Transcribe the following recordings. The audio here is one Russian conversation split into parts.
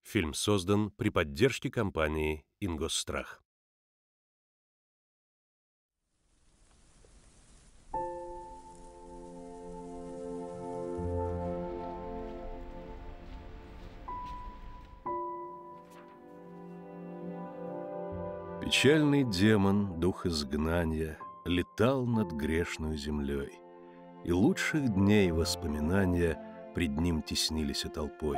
Фильм создан при поддержке компании «Ингосстрах». Печальный демон, дух изгнания, летал над грешной землей, и лучших дней воспоминания пред ним теснились толпой.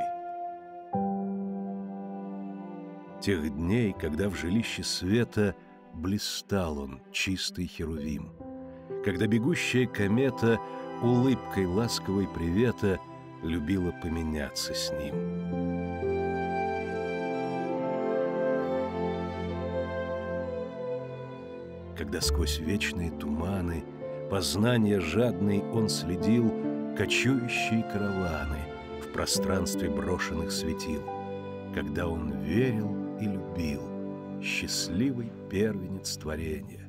Тех дней, когда в жилище света блистал он, чистый херувим, когда бегущая комета улыбкой ласковой привета любила поменяться с ним. Когда сквозь вечные туманы познания жадный он следил кочующие караваны в пространстве брошенных светил, когда он верил и любил, счастливый первенец творения.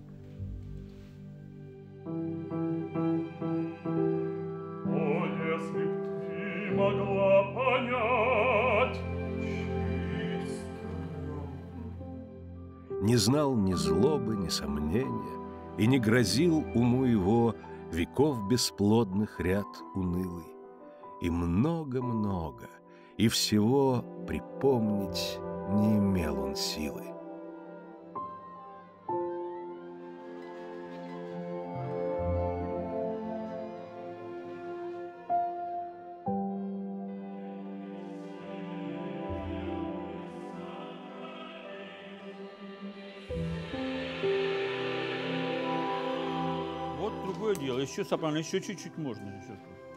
О, если б ты могла понять, Не знал ни злобы, ни сомнения, и не грозил уму его веков бесплодных ряд унылый. И много-много, и всего припомнить не имел он силы. Вот другое дело. Еще сопрано, еще чуть-чуть можно. Еще.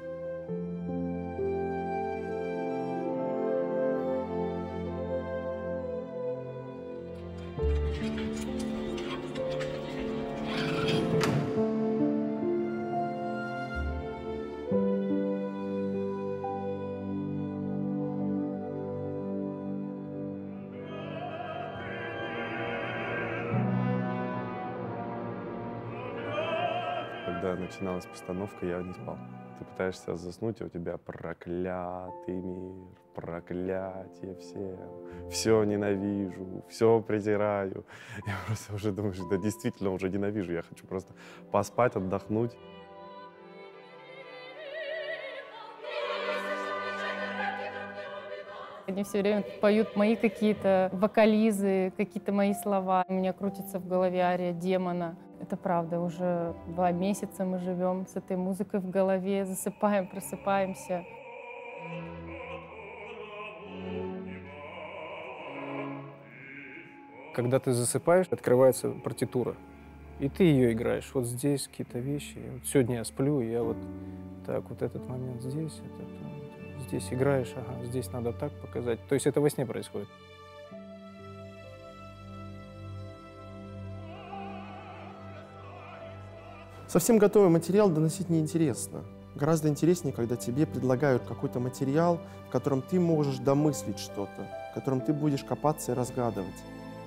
Когда начиналась постановка, я не спал. Ты пытаешься заснуть, а у тебя проклятый мир, проклятие всем. Все ненавижу, все презираю. Я просто уже думаю, что да, действительно уже ненавижу. Я хочу просто поспать, отдохнуть. Они все время поют мои какие-то вокализы, какие-то мои слова. У меня крутится в голове ария демона. Это правда, уже 2 месяца мы живем с этой музыкой в голове, засыпаем, просыпаемся. Когда ты засыпаешь, открывается партитура, и ты ее играешь. Вот здесь какие-то вещи. Вот сегодня я сплю, и я вот так, вот этот момент здесь, здесь играешь, ага, здесь надо так показать. То есть это во сне происходит. Совсем готовый материал доносить неинтересно. Гораздо интереснее, когда тебе предлагают какой-то материал, в котором ты можешь домыслить что-то, в котором ты будешь копаться и разгадывать.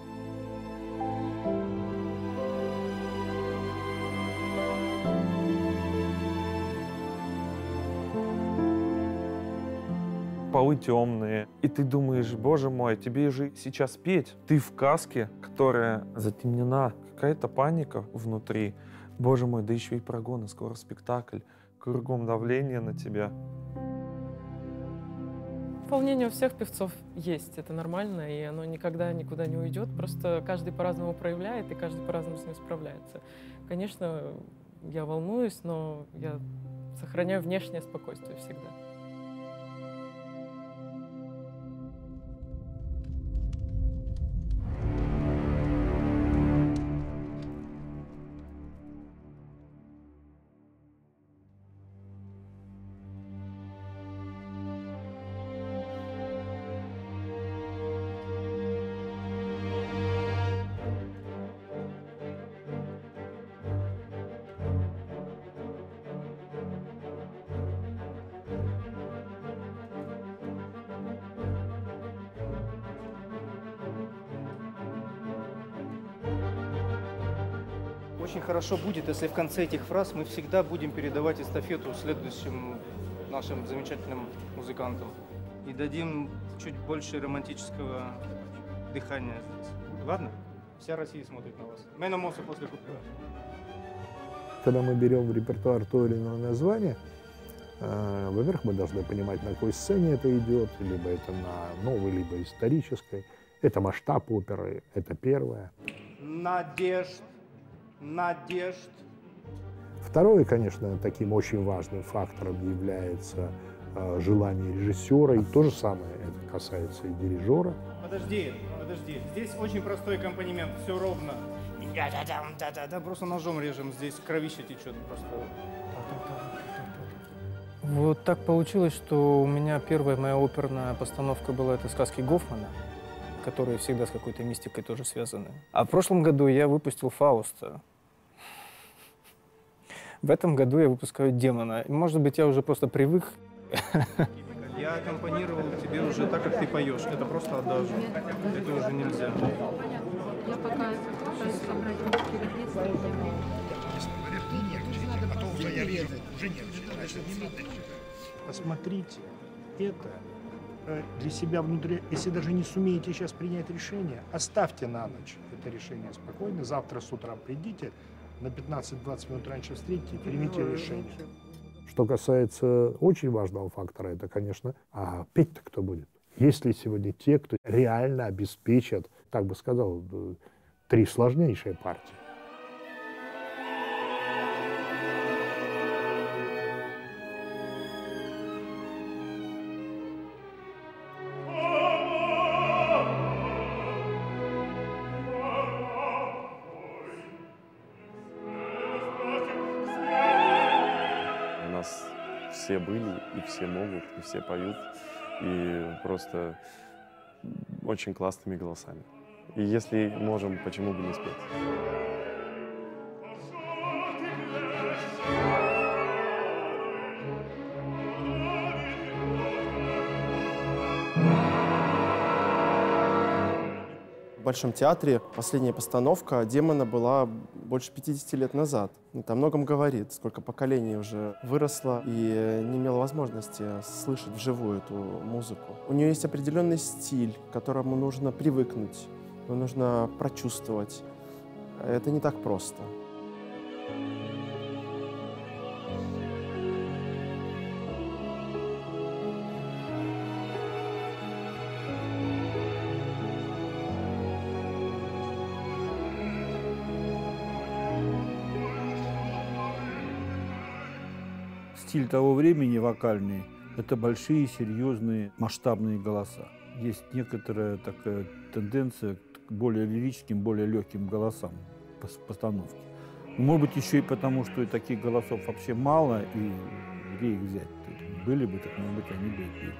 Полы темные, и ты думаешь, боже мой, тебе же сейчас петь. Ты в каске, которая затемнена, какая-то паника внутри. Боже мой, да еще и прогоны, скоро спектакль, кругом давление на тебя. Волнение у всех певцов есть, это нормально, и оно никогда никуда не уйдет, просто каждый по-разному проявляет, и каждый по-разному с ним справляется. Конечно, я волнуюсь, но я сохраняю внешнее спокойствие всегда. Очень хорошо будет, если в конце этих фраз мы всегда будем передавать эстафету следующим нашим замечательным музыкантам. И дадим чуть больше романтического дыхания здесь. Ладно? Вся Россия смотрит на вас. Меномоса после купюра. Когда мы берем в репертуар то или иное название, во-первых, мы должны понимать, на какой сцене это идет, либо это на новой, либо исторической. Это масштаб оперы, это первое. Надежд. Надежд. Второе, конечно, таким очень важным фактором является желание режиссера. И то же самое это касается и дирижера. Подожди. Здесь очень простой аккомпанемент. Все ровно. Да-да-да, просто ножом режем. Здесь кровище течет просто. Вот так получилось, что у меня первая моя оперная постановка была это сказки Гофмана, которые всегда с какой-то мистикой тоже связаны. А в прошлом году я выпустил Фауста. В этом году я выпускаю Демона. Может быть, я уже просто привык. Я аккомпанировал тебе уже так, как ты поешь. Это просто адажу. Это уже нельзя. Я пока пытаюсь собрать музыки Посмотрите это для себя внутри. Если даже не сумеете сейчас принять решение, оставьте на ночь это решение спокойно. Завтра с утра придите, на 15-20 минут раньше встретите и примите решение. Что касается очень важного фактора, это, конечно, петь-то кто будет? Есть ли сегодня те, кто реально обеспечат, так бы сказал, 3 сложнейшие партии? У нас все были, и все могут, и все поют, и просто очень классными голосами. И если можем, почему бы не спеть? В Большом театре последняя постановка «Демона» была больше 50 лет назад. Это о многом говорит, сколько поколений уже выросло и не имело возможности слышать вживую эту музыку. У нее есть определенный стиль, к которому нужно привыкнуть, его нужно прочувствовать. Это не так просто. Стиль того времени вокальный – это большие, серьезные, масштабные голоса. Есть некоторая такая тенденция к более лирическим, более легким голосам в постановке. Может быть, еще и потому, что и таких голосов вообще мало, и где их взять? Были бы, так, может быть, они бы и пели.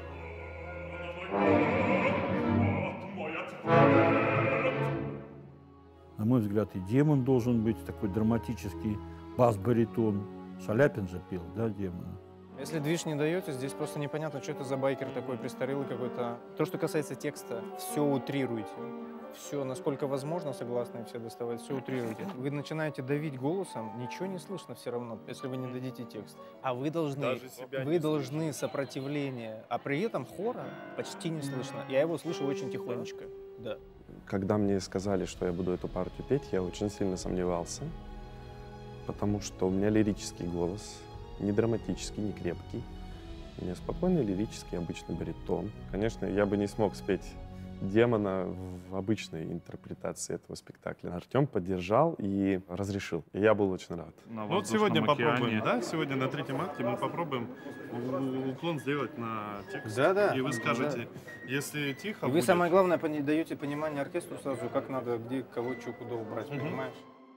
На мой взгляд, и демон должен быть такой драматический, бас-баритон. Шаляпин же пел, да, демона? Если движ не даете, здесь просто непонятно, что это за байкер такой престарелый какой-то. То, что касается текста, все утрируйте. Все, насколько возможно, согласные все доставать, все утрируйте. Вы начинаете давить голосом, ничего не слышно все равно, если вы не дадите текст. А вы должны сопротивление, а при этом хора почти не слышно. Я его слышу очень тихонечко, да. Когда мне сказали, что я буду эту партию петь, я очень сильно сомневался, потому что у меня лирический голос, не драматический, не крепкий. У меня спокойный лирический, обычный баритон. Конечно, я бы не смог спеть демона в обычной интерпретации этого спектакля. Артем поддержал и разрешил. И я был очень рад. Ну вот сегодня попробуем, да? Сегодня на 3-м акте мы попробуем уклон сделать на текст. Да-да. И вы скажете, если тихо И вы, будет... самое главное, даете понимание оркестру сразу, как надо, где, кого, что, куда убрать, понимаешь?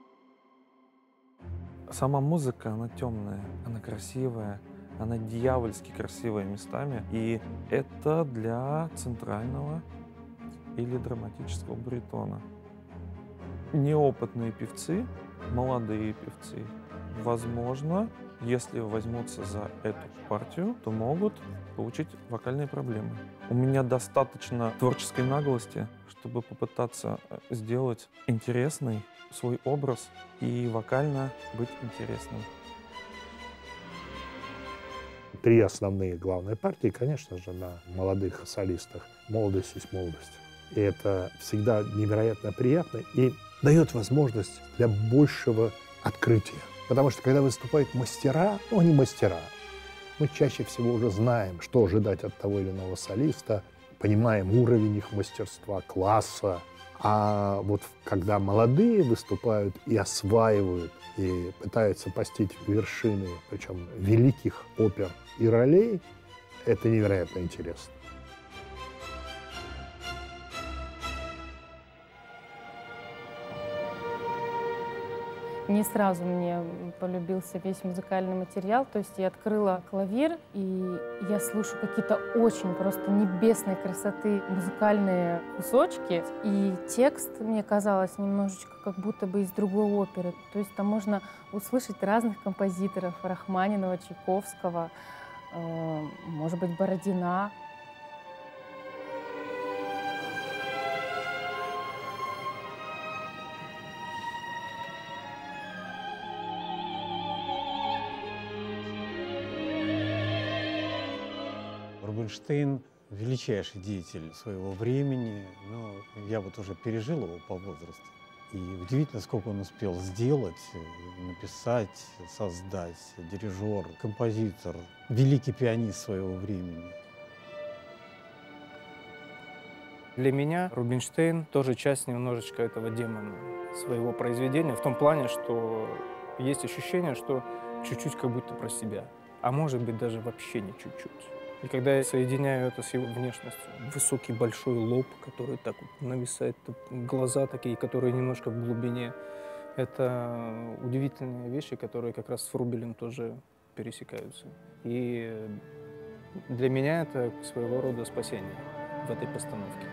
Сама музыка, она темная, она красивая, она дьявольски красивая местами. И это для центрального или драматического баритона. Неопытные певцы, молодые певцы, возможно, если возьмутся за эту партию, то могут получить вокальные проблемы. У меня достаточно творческой наглости, чтобы попытаться сделать интересный свой образ и вокально быть интересным. 3 основные главные партии, конечно же, на молодых солистах. молодость есть молодость. И это всегда невероятно приятно и дает возможность для большего открытия. Потому что когда выступают мастера, ну, они мастера, мы чаще всего уже знаем, что ожидать от того или иного солиста, понимаем уровень их мастерства, класса. А вот когда молодые выступают и осваивают, и пытаются постичь вершины, причем великих опер и ролей, это невероятно интересно. Не сразу мне полюбился весь музыкальный материал, то есть я открыла клавир, и я слышу какие-то очень просто небесной красоты музыкальные кусочки, и текст, мне казалось, немножечко как будто бы из другой оперы, то есть там можно услышать разных композиторов, Рахманинова, Чайковского, может быть, Бородина. Рубинштейн – величайший деятель своего времени, но я вот уже пережил его по возрасту. И удивительно, сколько он успел сделать, написать, создать. Дирижер, композитор, великий пианист своего времени. Для меня Рубинштейн тоже часть немножечко этого демона, своего произведения, в том плане, что есть ощущение, что чуть-чуть как будто про себя, а может быть даже вообще не чуть-чуть. И когда я соединяю это с его внешностью, высокий большой лоб, который так вот нависает, глаза такие, которые немножко в глубине, это удивительные вещи, которые как раз с Врубелем тоже пересекаются. И для меня это своего рода спасение в этой постановке.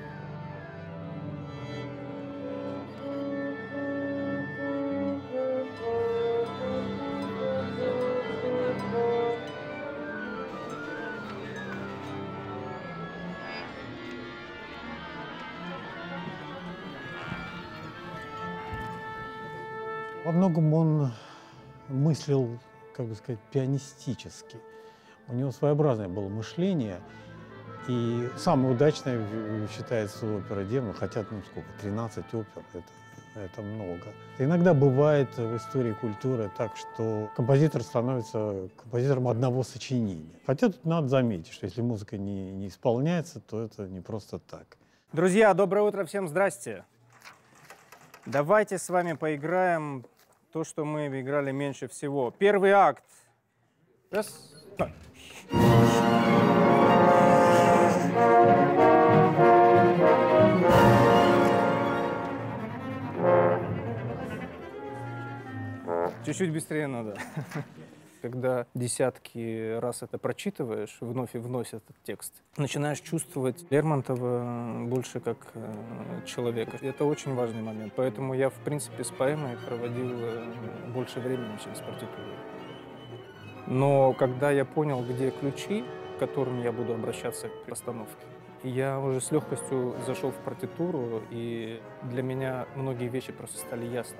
Во многом он мыслил, как бы сказать, пианистически. У него своеобразное было мышление. И самое удачное считается опера «Демон», хотя, ну сколько, 13 опер, это много. Иногда бывает в истории культуры так, что композитор становится композитором одного сочинения. Хотя тут надо заметить, что если музыка не исполняется, то это не просто так. Друзья, доброе утро, всем здрасте. Давайте с вами поиграем то, что мы играли меньше всего. Первый акт. Раз, два. Чуть-чуть быстрее надо. Когда десятки раз это прочитываешь, вновь и вновь этот текст, начинаешь чувствовать Лермонтова больше как человека. Это очень важный момент. Поэтому я, в принципе, с поэмой проводил больше времени, чем с партитурой. Но когда я понял, где ключи, к которым я буду обращаться при постановке, я уже с легкостью зашел в партитуру, и для меня многие вещи просто стали ясны.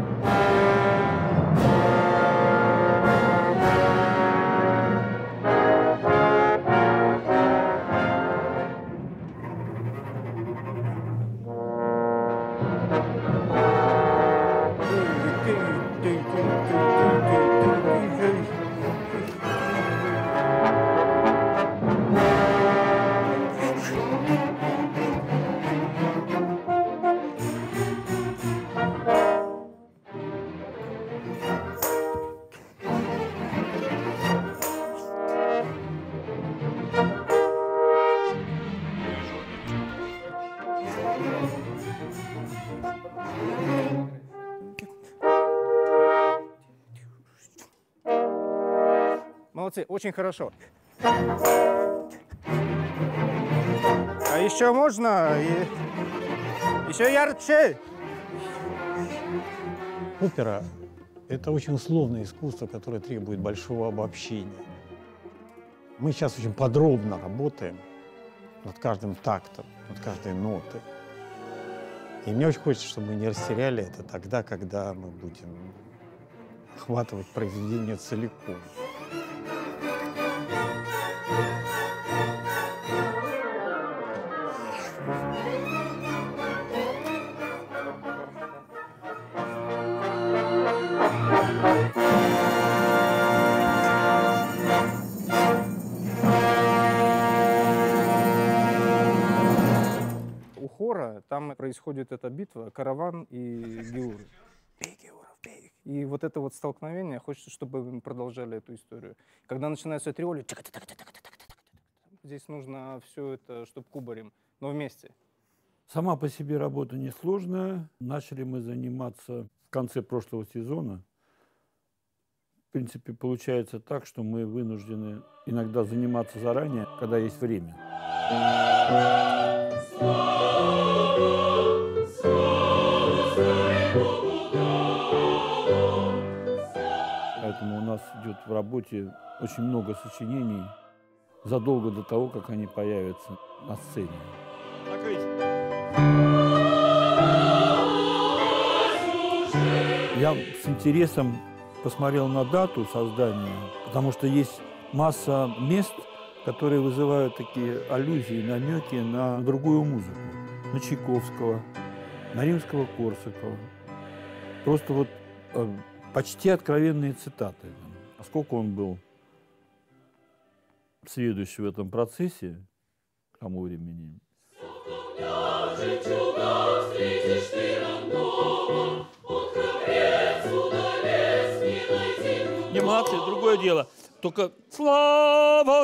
Молодцы, очень хорошо. А еще можно? Еще ярче. Опера – это очень условное искусство, которое требует большого обобщения. Мы сейчас очень подробно работаем над каждым тактом, над каждой нотой. И мне очень хочется, чтобы мы не растеряли это тогда, когда мы будем охватывать произведение целиком. У хора там происходит эта битва Караван и Геуры. Бей, Геуров, бей. И вот это вот столкновение, хочется, чтобы мы продолжали эту историю. Когда начинаются триоли, здесь нужно все это, чтобы кубарем, но вместе. Сама по себе работа несложная. Начали мы заниматься в конце прошлого сезона. В принципе, получается так, что мы вынуждены иногда заниматься заранее, когда есть время. Поэтому у нас идет в работе очень много сочинений задолго до того, как они появятся на сцене. Я с интересом посмотрел на дату создания, потому что есть масса мест, которые вызывают такие аллюзии, намеки на другую музыку. На Чайковского, на Римского-Корсакова. Просто вот почти откровенные цитаты. А сколько он был следующий в этом процессе к тому времени? Не молодцы, другое дело. Только слава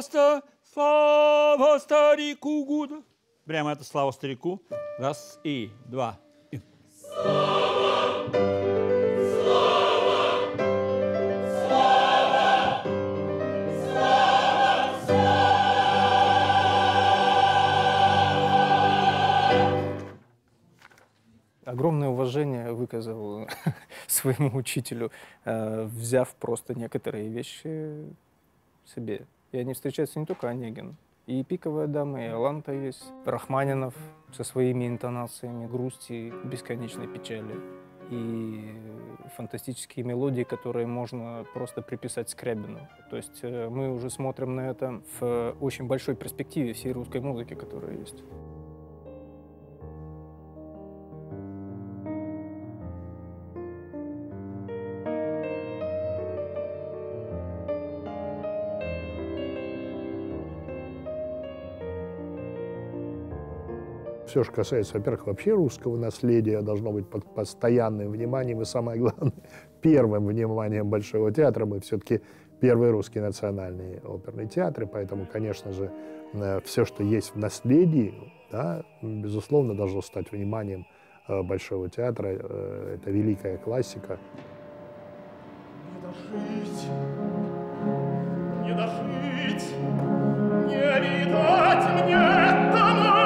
старику года. Прямо это слава старику. Раз и два. И. Огромное уважение выказал своему учителю, взяв просто некоторые вещи себе. И они встречаются не только Онегин. И «Пиковая дама», и «Аланта» есть, Рахманинов со своими интонациями грусти, бесконечной печали. И фантастические мелодии, которые можно просто приписать Скрябину. То есть мы уже смотрим на это в очень большой перспективе всей русской музыки, которая есть. Все, что касается, во-первых, вообще русского наследия, должно быть под постоянным вниманием. И самое главное, первым вниманием Большого театра. Мы все-таки первый русский национальный оперный театр. И поэтому, конечно же, все, что есть в наследии, да, безусловно, должно стать вниманием Большого театра. Это великая классика. Не дожить, не видать мне дома.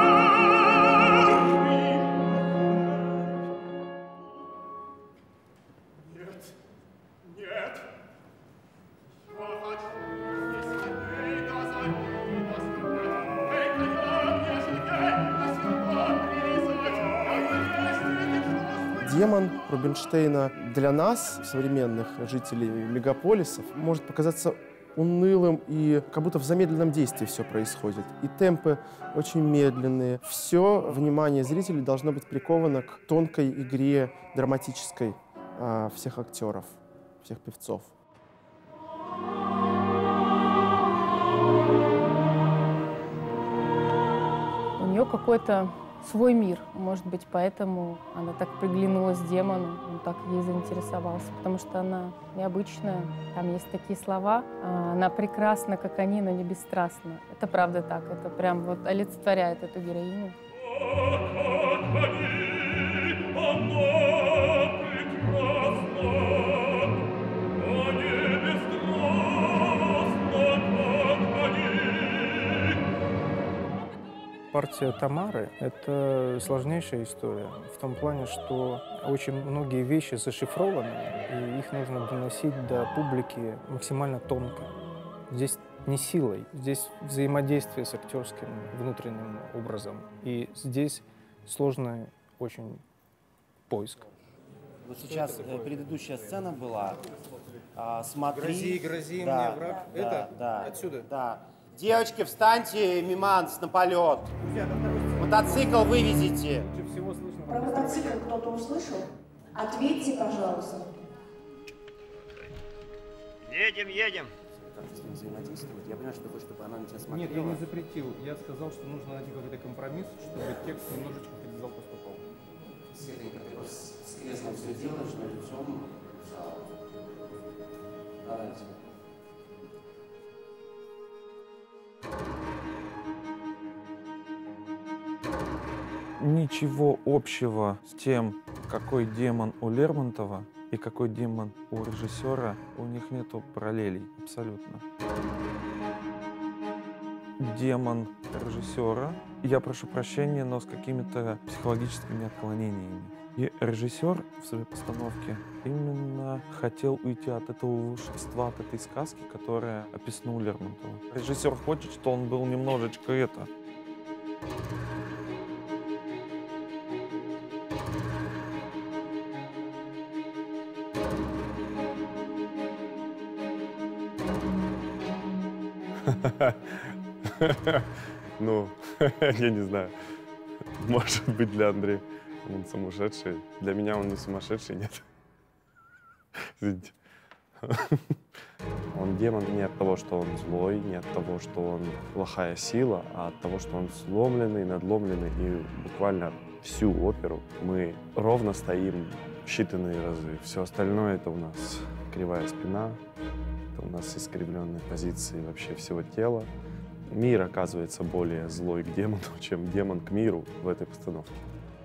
Демон Рубинштейна для нас, современных жителей мегаполисов, может показаться унылым и как будто в замедленном действии все происходит. И темпы очень медленные. Все внимание зрителей должно быть приковано к тонкой игре драматической всех актеров, всех певцов. У нее какой-то свой мир, может быть, поэтому она так приглянулась демону, он так ей заинтересовался, потому что она необычная, там есть такие слова, она прекрасна, как они, но не бесстрастна. Это правда так, это прям вот олицетворяет эту героиню. Партия Тамары — это сложнейшая история в том плане, что очень многие вещи зашифрованы, и их нужно доносить до публики максимально тонко. Здесь не силой, здесь взаимодействие с актерским внутренним образом. И здесь сложный очень поиск. Вот сейчас предыдущая сцена была. Смотри. Грози да, мне враг. Да, это? Да, отсюда? Да. Девочки, встаньте, миманс, на полет. Друзья, вот мотоцикл вывезете. Про мотоцикл кто-то услышал? Ответьте, пожалуйста. Едем, едем. Как-то с ним взаимодействовать. Я понимаю, что ты хочешь, чтобы она на тебя смотрела. Нет, я не запретил. Я сказал, что нужно найти какой-то компромисс, чтобы текст немножечко под зал поступал. Света, ты с креслом все делаешь, но лицом в зал. Давайте. Ничего общего с тем, какой демон у Лермонтова и какой демон у режиссера, у них нету параллелей абсолютно. Демон режиссера, я прошу прощения, но с какими-то психологическими отклонениями. И режиссер в своей постановке именно хотел уйти от этого волшебства, от этой сказки, которая описана у Лермонтова. Режиссер хочет, что он был немножечко это. Ну, я не знаю. Может быть, для Андрея он сумасшедший. Для меня он не сумасшедший, нет. Извините. Он демон не от того, что он злой, не от того, что он плохая сила, а от того, что он сломленный, надломленный. И буквально всю оперу мы ровно стоим считанные разы. Все остальное — это у нас кривая спина, это у нас искривленные позиции вообще всего тела. Мир оказывается более злой к демону, чем демон к миру в этой постановке.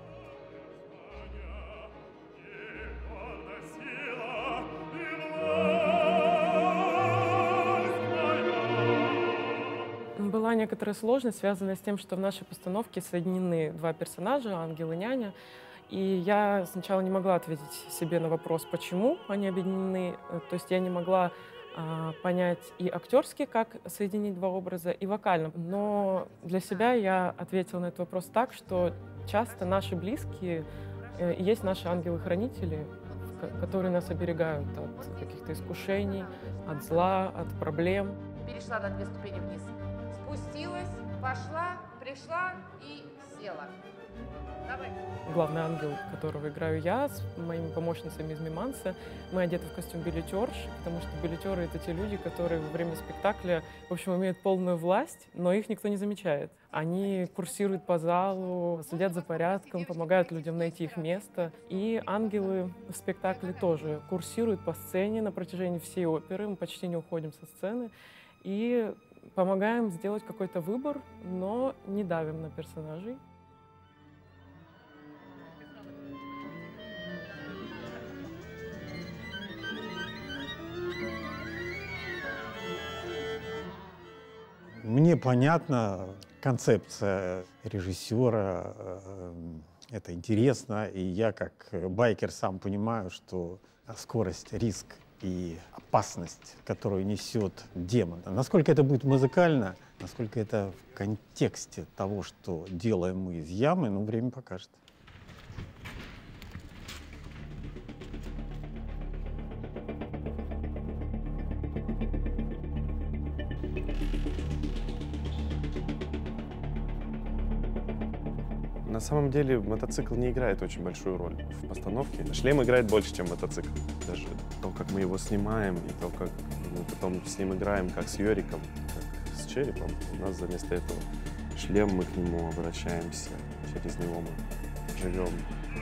Была некоторая сложность, связанная с тем, что в нашей постановке соединены два персонажа, ангел и няня. И я сначала не могла ответить себе на вопрос, почему они объединены. То есть я не могла понять и актерски, как соединить два образа, и вокально. Но для себя я ответила на этот вопрос так, что часто наши близкие и есть наши ангелы-хранители, которые нас оберегают от каких-то искушений, от зла, от проблем. Перешла на 2 ступени вниз. Спустилась, пошла, пришла и села. Давай. Главный ангел, которого играю я, с моими помощницами из Миманса, мы одеты в костюм билетерш, потому что билетеры — это те люди, которые во время спектакля, в общем, имеют полную власть, но их никто не замечает. Они курсируют по залу, следят за порядком, помогают людям найти их место. И ангелы в спектакле тоже курсируют по сцене на протяжении всей оперы, мы почти не уходим со сцены, и помогаем сделать какой-то выбор, но не давим на персонажей. Мне понятна концепция режиссера, это интересно, и я как байкер сам понимаю, что скорость, риск и опасность, которую несет демон, насколько это будет музыкально, насколько это в контексте того, что делаем мы из ямы, ну, время покажет. На самом деле мотоцикл не играет очень большую роль в постановке. Шлем играет больше, чем мотоцикл. Даже то, как мы его снимаем, и то, как мы потом с ним играем, как с Йориком, как с черепом, у нас вместо этого шлем, мы к нему обращаемся, через него мы живем.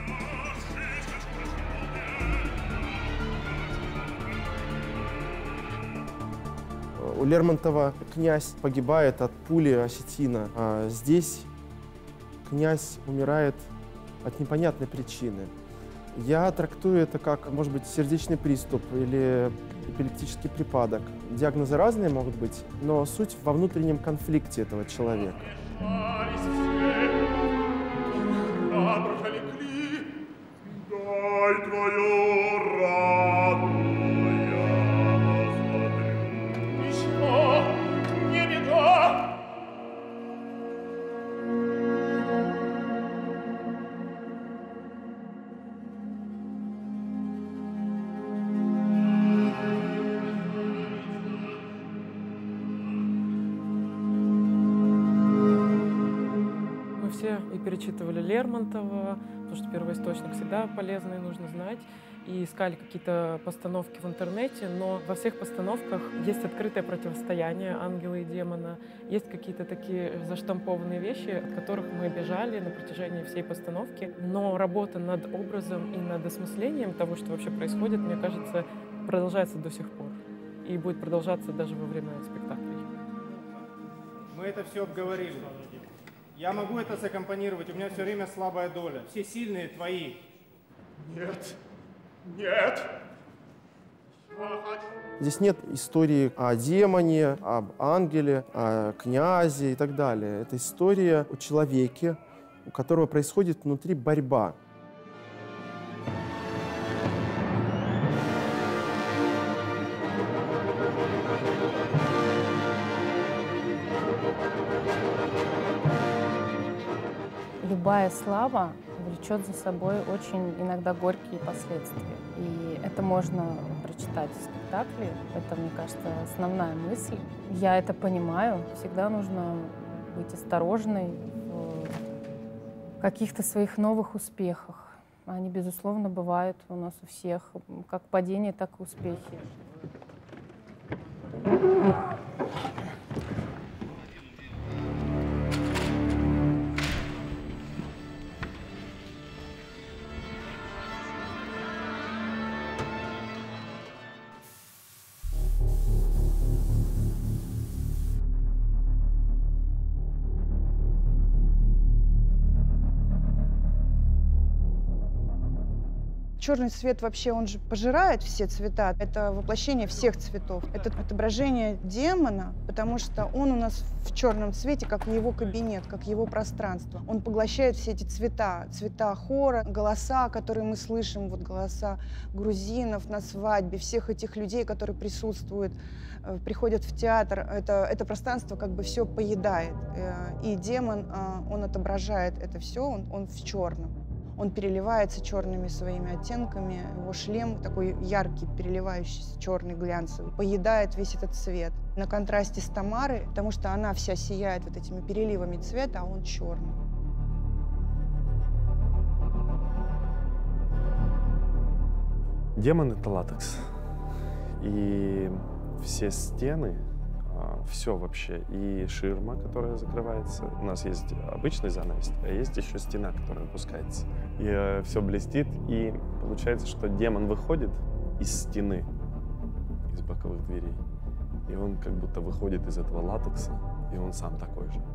У Лермонтова князь погибает от пули осетина, а здесь князь умирает от непонятной причины. Я трактую это как, может быть, сердечный приступ или эпилептический припадок. Диагнозы разные могут быть, но суть во внутреннем конфликте этого человека. и перечитывали Лермонтова, потому что первоисточник всегда полезно и нужно знать. И искали какие-то постановки в интернете, но во всех постановках есть открытое противостояние ангела и демона, есть какие-то такие заштампованные вещи, от которых мы бежали на протяжении всей постановки. Но работа над образом и над осмыслением того, что вообще происходит, мне кажется, продолжается до сих пор. И будет продолжаться даже во время спектаклей. Мы это все обговорили. Я могу это саккомпанировать, у меня все время слабая доля. Все сильные твои. Нет. Нет! Здесь нет истории о демоне, об ангеле, о князе и так далее. Это история о человеке, у которого происходит внутри борьба. Любая слава влечет за собой очень иногда горькие последствия. И это можно прочитать в спектакле. Это, мне кажется, основная мысль. Я это понимаю. Всегда нужно быть осторожной в каких-то своих новых успехах. Они, безусловно, бывают у нас у всех. Как падения, так и успехи. Черный цвет вообще, он же пожирает все цвета. Это воплощение всех цветов. Это отображение демона, потому что он у нас в черном цвете, как его кабинет, как его пространство. Он поглощает все эти цвета. Цвета хора, голоса, которые мы слышим, вот голоса грузинов на свадьбе, всех этих людей, которые присутствуют, приходят в театр. Это пространство как бы все поедает. И демон, он отображает это все, он в черном. Он переливается черными своими оттенками. Его шлем такой яркий, переливающийся, черный, глянцевый, поедает весь этот цвет. На контрасте с Тамарой, потому что она вся сияет вот этими переливами цвета, а он черный. Демон — это латекс. И все стены, все вообще, и ширма, которая закрывается. У нас есть обычный занавес, а есть еще стена, которая опускается. И все блестит, и получается, что демон выходит из стены, из боковых дверей, и он как будто выходит из этого латекса, и он сам такой же.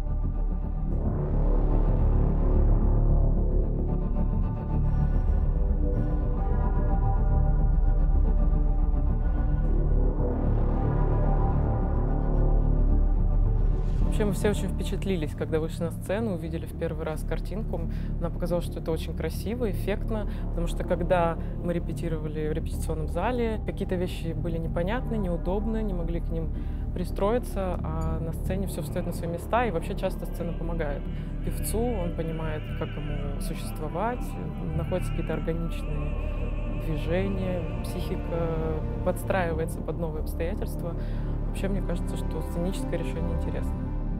Вообще мы все очень впечатлились, когда вышли на сцену, увидели в первый раз картинку. Нам показалось, что это очень красиво, эффектно, потому что когда мы репетировали в репетиционном зале, какие-то вещи были непонятны, неудобны, не могли к ним пристроиться, а на сцене все встает на свои места, и вообще часто сцена помогает певцу, он понимает, как ему существовать, находятся какие-то органичные движения, психика подстраивается под новые обстоятельства. Вообще, мне кажется, что сценическое решение интересно.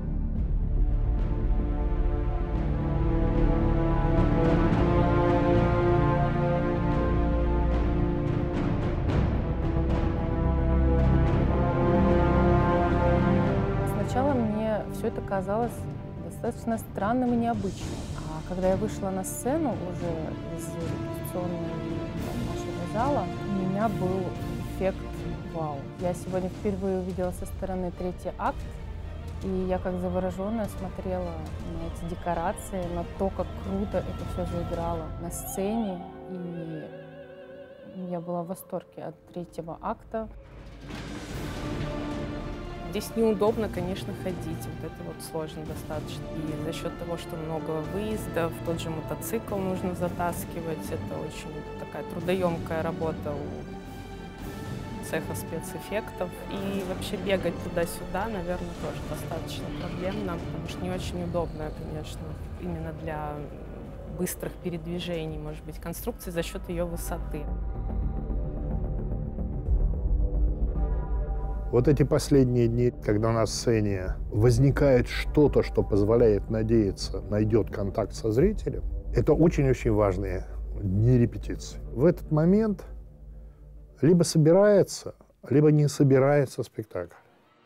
Сначала мне все это казалось достаточно странным и необычным. А когда я вышла на сцену уже из репетиционного нашего зала, у меня был эффект вау. Я сегодня впервые увидела со стороны третий акт, и я как завороженная смотрела на эти декорации, на то, как круто это все заиграло на сцене. И я была в восторге от третьего акта. Здесь неудобно, конечно, ходить, вот это вот сложно достаточно. И за счет того, что много выездов, тот же мотоцикл нужно затаскивать, это очень такая трудоемкая работа у цеха спецэффектов. И вообще бегать туда-сюда, наверное, тоже достаточно проблемно, потому что не очень удобно, конечно, именно для быстрых передвижений, может быть, конструкции за счет ее высоты. Вот эти последние дни, когда на сцене возникает что-то, что позволяет надеяться, найдет контакт со зрителем, это очень-очень важные дни репетиции. В этот момент либо собирается, либо не собирается спектакль.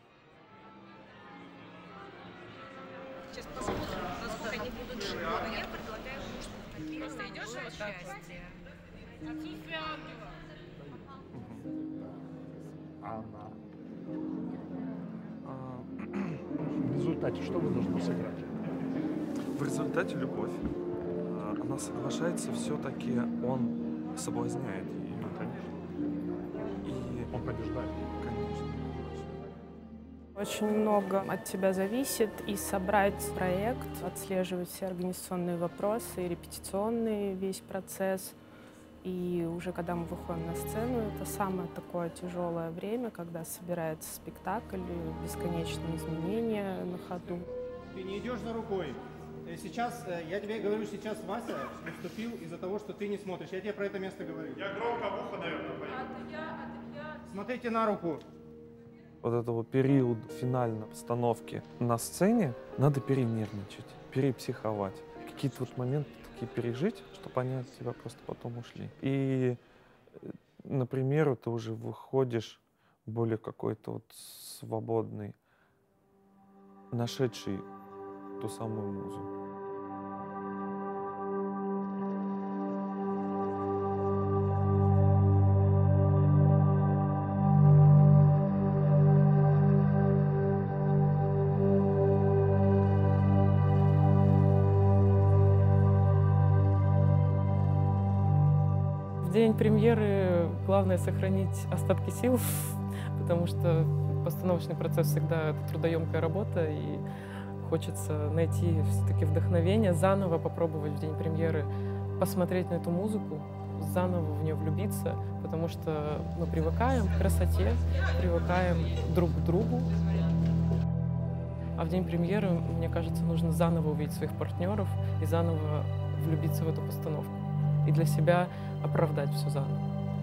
Сейчас посмотрим, насколько они будут живы. Я предлагаю, что ты просто идешь в участие. В результате что вы должны сыграть? В результате любовь. Она соглашается, все-таки он соблазняет ее. Конечно. И он побеждает. Конечно. Очень много от тебя зависит, и собрать проект, отслеживать все организационные вопросы, и репетиционный весь процесс. И уже когда мы выходим на сцену, это самое такое тяжелое время, когда собирается спектакль, бесконечные изменения на ходу. Ты не идешь за рукой. Сейчас, я тебе говорю, сейчас Вася уступил из-за того, что ты не смотришь. Я тебе про это место говорю. Я громко в ухо, наверное, пою. Смотрите на руку. Вот этого период финальной постановки на сцене надо перенервничать, перепсиховать. Какие-то вот моменты такие пережить, чтобы они от тебя просто потом ушли. И, например, ты уже выходишь более какой-то вот свободный, нашедший ту самую музу. В день премьеры главное сохранить остатки сил, потому что постановочный процесс всегда это трудоемкая работа, и хочется найти все-таки вдохновение, заново попробовать в день премьеры посмотреть на эту музыку, заново в нее влюбиться, потому что мы привыкаем к красоте, привыкаем друг к другу. А в день премьеры, мне кажется, нужно заново увидеть своих партнеров и заново влюбиться в эту постановку. И для себя оправдать все заново.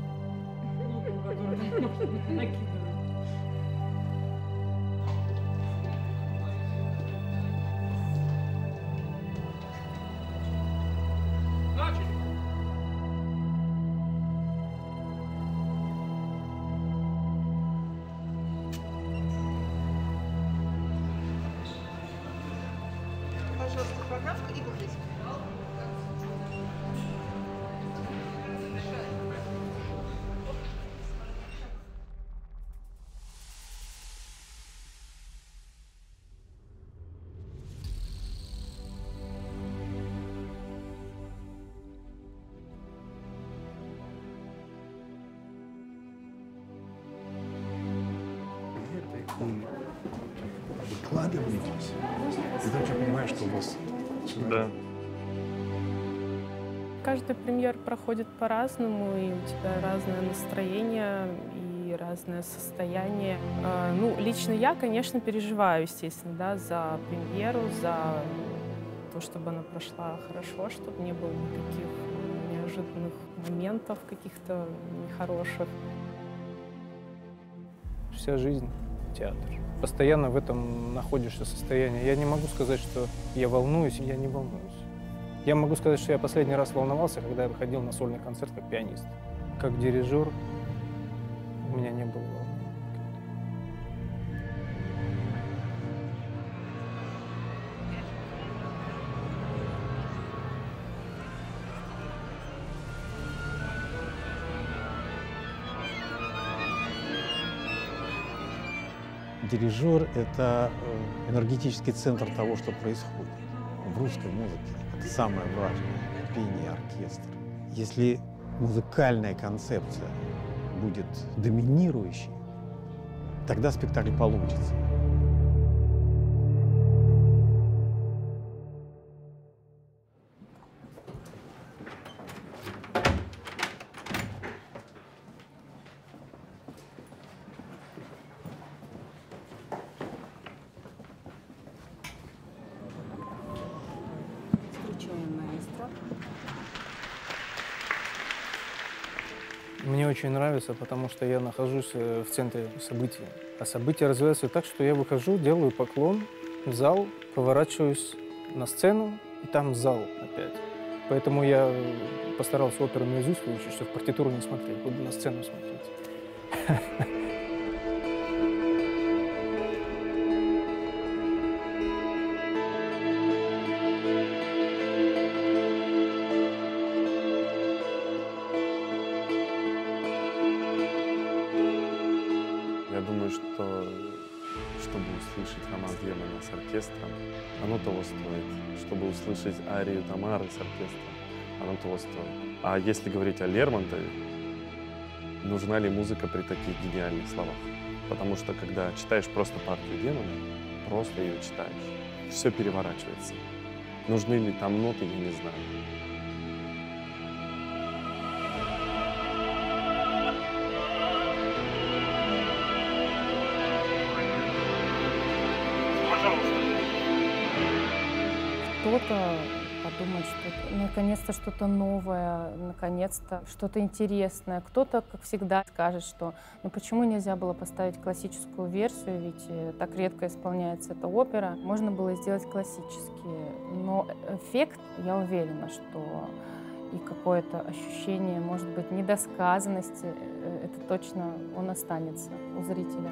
Пожалуйста, программка и говорите. Выкладываетесь. И дальше понимаешь, что у вас... Да. Каждый премьер проходит по-разному, и у тебя разное настроение и разное состояние. Ну, лично я, конечно, переживаю, естественно, да, за премьеру, за то, чтобы она прошла хорошо, чтобы не было никаких неожиданных моментов каких-то нехороших. Вся жизнь — театр. Постоянно в этом находишься состоянии. Я не могу сказать, что я волнуюсь, я не волнуюсь. Я могу сказать, что я последний раз волновался, когда я выходил на сольный концерт как пианист. Как дирижер у меня не было волнений. Дирижер — это энергетический центр того, что происходит в русской музыке. Это самое важное — пение, оркестр. Если музыкальная концепция будет доминирующей, тогда спектакль получится. Мне очень нравится, потому что я нахожусь в центре события. А события развиваются так, что я выхожу, делаю поклон в зал, поворачиваюсь на сцену, и там зал опять. Поэтому я постарался оперу наизусть выучить, чтобы партитуру не смотреть, буду на сцену смотреть. Я думаю, что чтобы услышать роман Демона с оркестром, оно того стоит. Чтобы услышать арию Тамары с оркестром, оно того стоит. А если говорить о Лермонтове, нужна ли музыка при таких гениальных словах? Потому что когда читаешь просто партию Демона, просто ее читаешь, все переворачивается. Нужны ли там ноты, я не знаю. Кто-то подумает, что наконец-то что-то новое, наконец-то что-то интересное. Кто-то, как всегда, скажет, что ну почему нельзя было поставить классическую версию, ведь так редко исполняется эта опера. Можно было сделать классические, но эффект, я уверена, что и какое-то ощущение, может быть, недосказанности, это точно он останется у зрителя.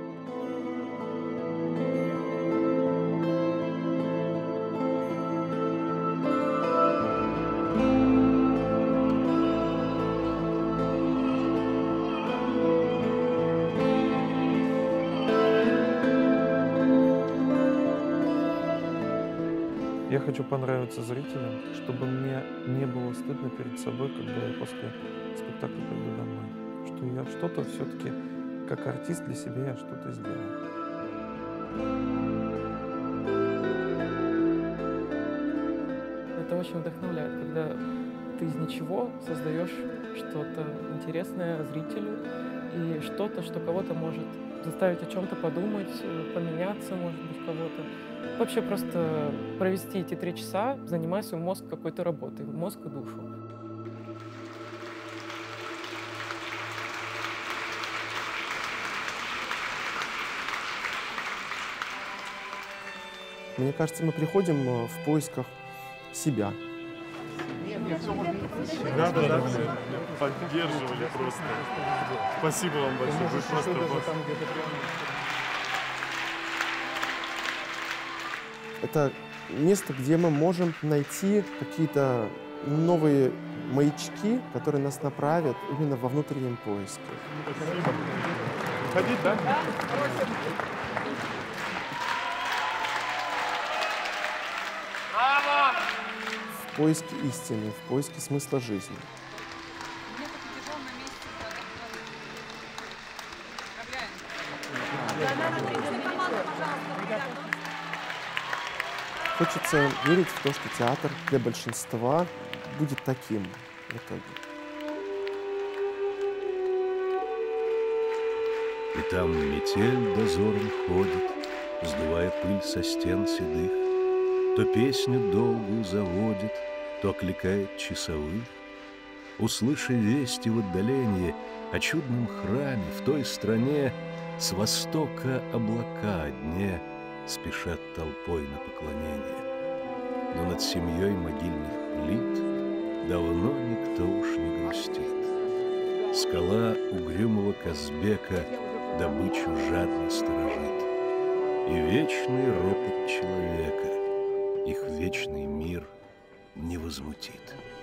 Я хочу понравиться зрителям, чтобы мне не было стыдно перед собой, когда я после спектакля приду домой. Что я что-то все-таки, как артист для себя, я что-то сделал. Это очень вдохновляет, когда ты из ничего создаешь что-то интересное зрителю и что-то, что кого-то может заставить о чем-то подумать, поменяться, может быть, кого-то. Вообще просто провести эти 3 часа, занимая свой мозг какой-то работой, мозг и душу. Мне кажется, мы приходим в поисках себя. Да, поддерживали просто. Спасибо вам большое. Вы просто... Это место, где мы можем найти какие-то новые маячки, которые нас направят именно во внутреннем поиске. Спасибо. Ходить, да? В поиске истины, в поиске смысла жизни. Хочется верить в то, что театр для большинства будет таким в итоге. И там метель дозором ходит, сдувая пыль со стен седых, то песню долгую заводит, то окликает часовых. Услыши вести в отдалении о чудном храме в той стране, с востока облака о дне спешат толпой на поклонение. Но над семьей могильных плит давно никто уж не грустит. Скала угрюмого Казбека добычу жадно сторожит. И вечный ропот человека их вечный мир не возмутит.